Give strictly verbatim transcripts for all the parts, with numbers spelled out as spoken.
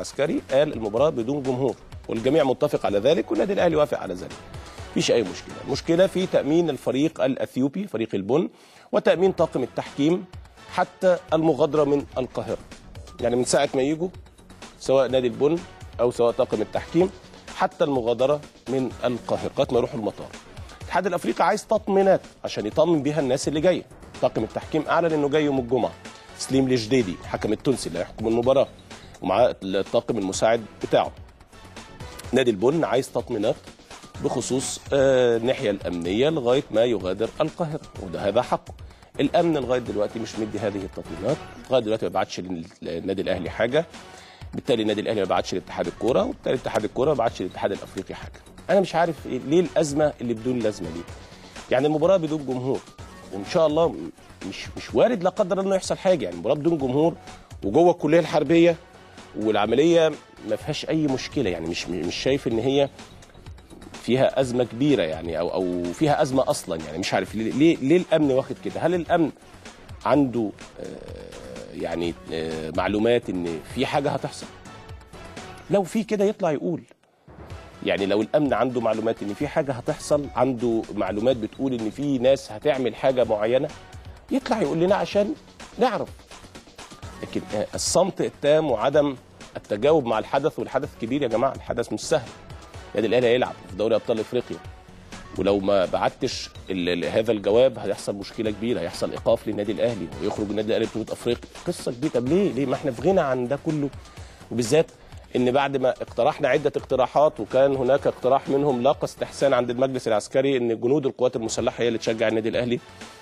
العسكري قال المباراه بدون جمهور، والجميع متفق على ذلك، والنادي الاهلي وافق على ذلك. مفيش اي مشكله، المشكله في تامين الفريق الاثيوبي فريق البن وتامين طاقم التحكيم حتى المغادره من القاهره. يعني من ساعه ما يجوا سواء نادي البن او سواء طاقم التحكيم حتى المغادره من القاهره لغايه ما يروحوا المطار. الاتحاد الافريقي عايز تطمينات عشان يطمن بيها الناس اللي جايه. طاقم التحكيم اعلن انه جاي يوم الجمعه. سليم الجديدي الحكم التونسي اللي هيحكم المباراه ومعاه الطاقم المساعد بتاعه. نادي البن عايز تطمينات بخصوص الناحيه الامنيه لغايه ما يغادر القاهره، وده هذا حقه. الامن لغايه دلوقتي مش مدي هذه التطمينات، لغايه دلوقتي ما بعتش للنادي الاهلي حاجه، بالتالي النادي الاهلي ما بعتش لاتحاد الكوره، وبالتالي اتحاد الكوره ما بعتش للاتحاد الافريقي حاجه. انا مش عارف ليه الازمه اللي بدون لازمه دي. يعني المباراه بدون جمهور، وان شاء الله مش مش وارد لا قدر الله انه يحصل حاجه، يعني المباراه بدون جمهور وجوه الكليه الحربيه والعمليه ما فيهاش اي مشكله، يعني مش مش شايف ان هي فيها ازمه كبيره يعني او او فيها ازمه اصلا، يعني مش عارف ليه ليه, ليه الامن واخد كده؟ هل الامن عنده آه يعني آه معلومات ان في حاجه هتحصل؟ لو في كده يطلع يقول. يعني لو الامن عنده معلومات ان في حاجه هتحصل، عنده معلومات بتقول ان في ناس هتعمل حاجه معينه، يطلع يقول لنا عشان نعرف. لكن الصمت التام وعدم التجاوب مع الحدث، والحدث كبير يا جماعه، الحدث مش سهل. النادي الاهلي هيلعب في دوري ابطال افريقيا، ولو ما بعتش هذا الجواب هيحصل مشكله كبيره، هيحصل ايقاف للنادي الاهلي ويخرج النادي الاهلي بطوله افريقيا، قصه كبيره. طب ليه؟ ليه؟ ما احنا في غنى عن ده كله، وبالذات ان بعد ما اقترحنا عده اقتراحات وكان هناك اقتراح منهم لاقى استحسان عند المجلس العسكري ان جنود القوات المسلحه هي اللي تشجع النادي الاهلي،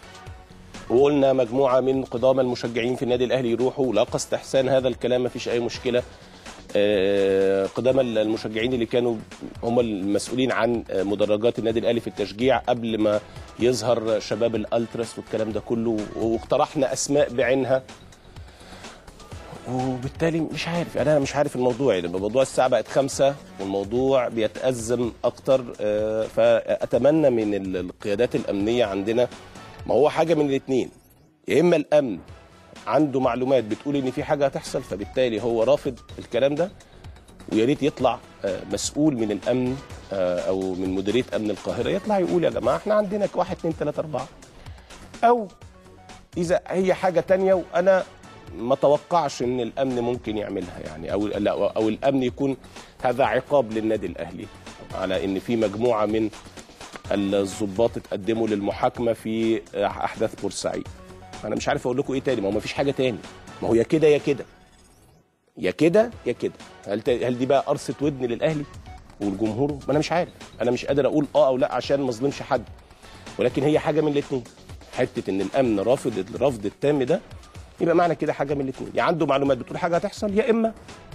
وقلنا مجموعه من قدامى المشجعين في النادي الاهلي يروحوا، لاقى استحسان هذا الكلام، ما فيش اي مشكله. قدامى المشجعين اللي كانوا هم المسؤولين عن مدرجات النادي الاهلي في التشجيع قبل ما يظهر شباب الالتراس والكلام ده كله، واقترحنا اسماء بعينها، وبالتالي مش عارف، انا مش عارف الموضوع. يعني موضوع الساعه بقت خمسة والموضوع بيتأزم اكتر، فاتمنى من القيادات الامنيه عندنا، ما هو حاجه من الاثنين، يا اما الامن عنده معلومات بتقول ان في حاجه هتحصل فبالتالي هو رافض الكلام ده، ويا ريت يطلع مسؤول من الامن او من مديريه امن القاهره يطلع يقول يا جماعه احنا عندنا واحد اثنين ثلاثه اربعه، او اذا هي حاجه ثانيه وانا ما توقعش ان الامن ممكن يعملها، يعني او لا او الامن يكون هذا عقاب للنادي الاهلي على ان في مجموعه من الضباط اتقدموا للمحاكمه في احداث بورسعيد. انا مش عارف اقول لكم ايه تاني، ما هو ما فيش حاجه تاني، ما هو يا كده يا كده يا كده يا كده. هل هل دي بقى قرصه ودن للاهلي والجمهور؟ ما انا مش عارف، انا مش قادر اقول اه او لا عشان ما اظلمش حد، ولكن هي حاجه من الاثنين. حته ان الامن رافض الرفض التام ده، يبقى معنى كده حاجه من الاثنين، يا عنده معلومات بتقول حاجه هتحصل، يا اما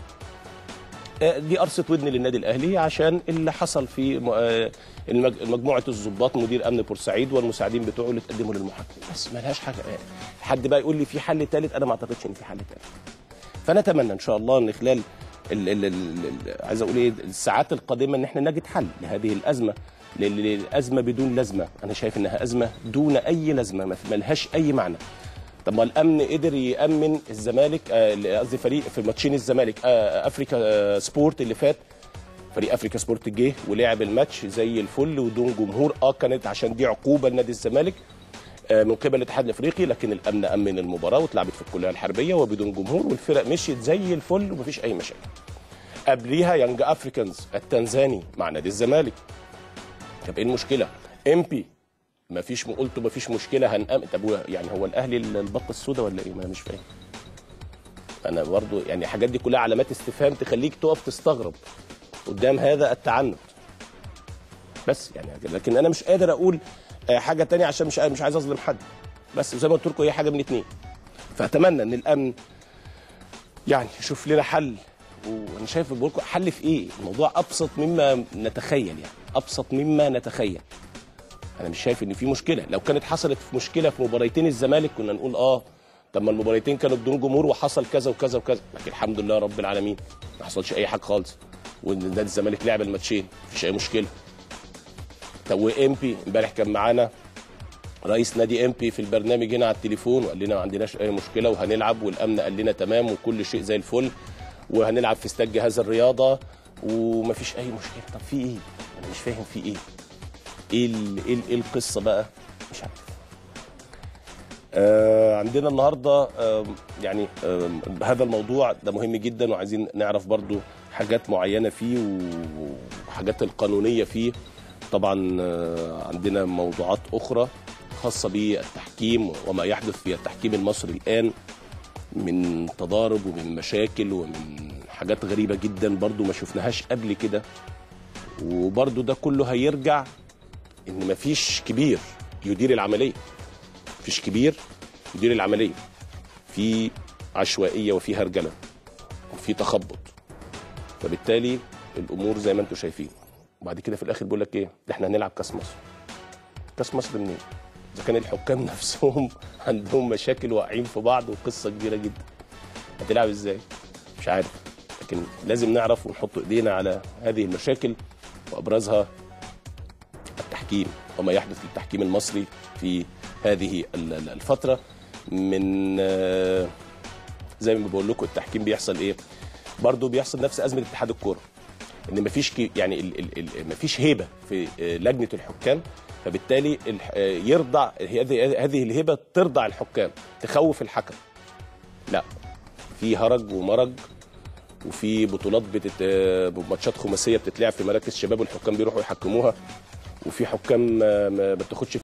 دي قرصه ودن للنادي الاهلي عشان اللي حصل في مجموعه الضباط مدير امن بورسعيد والمساعدين بتوعه اللي اتقدموا للمحاكمه، بس ما لهاش حاجه. حد بقى يقول لي في حل ثالث، انا ما اعتقدش ان في حل ثالث. فانا اتمنى ان شاء الله ان خلال ال ال ال عايز اقول ايه الساعات القادمه ان احنا نجد حل لهذه الازمه، للازمه بدون لازمه. انا شايف انها ازمه دون اي لازمه، ما لهاش اي معنى. طب ما الامن قدر يامن الزمالك، قصدي فريق في ماتشين الزمالك افريكا سبورت اللي فات، فريق افريكا سبورت جه ولعب الماتش زي الفل ودون جمهور، اه كانت عشان دي عقوبه لنادي الزمالك من قبل الاتحاد الافريقي، لكن الامن امن المباراه واتلعبت في الكليه الحربيه وبدون جمهور والفرق مشيت زي الفل ومفيش اي مشاكل. قبليها يانج افريكانز التنزاني مع نادي الزمالك. طب ايه المشكله؟ امبي مفيش، قلتوا مفيش مشكله هنأمن. طب يعني هو الاهلي البطه السوداء ولا ايه؟ ما انا مش فاهم. انا برضو يعني الحاجات دي كلها علامات استفهام تخليك تقف تستغرب قدام هذا التعنت. بس يعني لكن انا مش قادر اقول حاجه ثانيه عشان مش مش عايز اظلم حد، بس زي ما قلت لكم هي حاجه من الاثنين. فاتمنى ان الامن يعني يشوف لنا حل، وانا شايف بقول لكم حل في ايه؟ الموضوع ابسط مما نتخيل، يعني ابسط مما نتخيل. انا مش شايف ان في مشكله. لو كانت حصلت في مشكله في مباريتين الزمالك كنا نقول اه طب ما المباريتين كانوا بدون جمهور وحصل كذا وكذا وكذا، لكن الحمد لله رب العالمين ما حصلش اي حاجه خالص، ونادي الزمالك لعب الماتشين مفيش اي مشكله. طب وامبي امبارح كان معانا رئيس نادي امبي في البرنامج هنا على التليفون وقال لنا ما عندناش اي مشكله وهنلعب، والامن قال لنا تمام وكل شيء زي الفل، وهنلعب في استاد جهاز الرياضه ومفيش اي مشكله. طب في ايه؟ انا مش فاهم في ايه. ايه ايه ايه القصه بقى؟ مش عارف. آه عندنا النهارده آه يعني آه هذا الموضوع ده مهم جدا، وعايزين نعرف برضو حاجات معينه فيه وحاجات القانونيه فيه. طبعا آه عندنا موضوعات اخرى خاصه بالتحكيم وما يحدث في التحكيم المصري الان من تضارب ومن مشاكل ومن حاجات غريبه جدا برضو ما شفناهاش قبل كده. وبرضو ده كله هيرجع ان مفيش كبير يدير العمليه، مفيش كبير يدير العمليه، في عشوائيه وفي هرجله وفي تخبط، فبالتالي الامور زي ما انتم شايفين. وبعد كده في الاخر بيقول لك ايه؟ ده احنا هنلعب كاس مصر. كاس مصر منين؟ اذا كان الحكام نفسهم عندهم مشاكل واقعين في بعض وقصه كبيره جدا، هتلعب ازاي؟ مش عارف. لكن لازم نعرف ونحط ايدينا على هذه المشاكل، وابرزها التحكيم وما يحدث للتحكيم المصري في هذه الفتره. من زي ما بقول لكم التحكيم بيحصل ايه؟ برضه بيحصل نفس ازمه اتحاد الكوره، ان مفيش يعني ال ال مفيش هيبه في لجنه الحكام، فبالتالي يرضع هذه هذه الهبه ترضع الحكام، تخوف الحكم. لا، في هرج ومرج، وفي بطولات بتت... ماتشات خماسيه بتتلعب في مراكز شباب والحكام بيروحوا يحكموها، وفي حكام ما بتاخدش